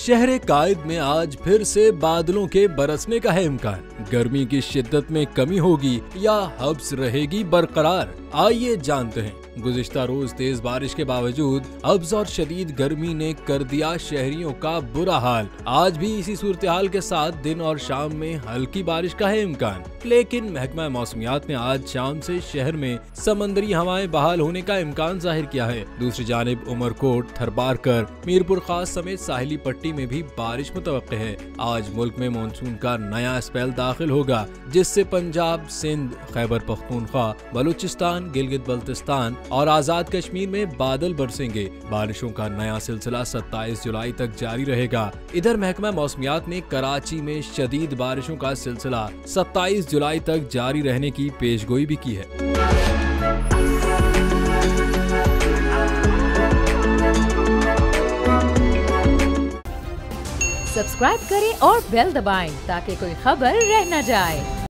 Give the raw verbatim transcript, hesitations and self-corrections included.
शहर कायद में आज फिर से बादलों के बरसने का है इम्कान। गर्मी की शिद्दत में कमी होगी या हब्स रहेगी बरकरार, आइए जानते हैं। गुज़िश्ता रोज तेज बारिश के बावजूद हब्स और शदीद गर्मी ने कर दिया शहरियों का बुरा हाल। आज भी इसी सूरत हाल के साथ दिन और शाम में हल्की बारिश का है इम्कान, लेकिन महकमा मौसमियात ने आज शाम से शहर में समंदरी हवाएं बहाल होने का इम्कान जाहिर किया है। दूसरी जानिब उमरकोट, थरबारकर, मीरपुर खास समेत साहिली पट्टी में भी बारिश मुतवक्के है। आज मुल्क में मानसून का नया स्पेल दाखिल होगा, जिससे पंजाब, सिंध, खैबर पख्तूनख्वा, बलूचिस्तान, गिलगित बल्तिस्तान और आजाद कश्मीर में बादल बरसेंगे। बारिशों का नया सिलसिला सत्ताईस जुलाई तक जारी रहेगा। इधर महकमा मौसमियात ने कराची में शदीद बारिशों का सिलसिला सत्ताईस जुलाई तक जारी रहने की पेशगोई भी की है। सब्सक्राइब करें और बेल दबाएं ताकि कोई खबर रह न जाए।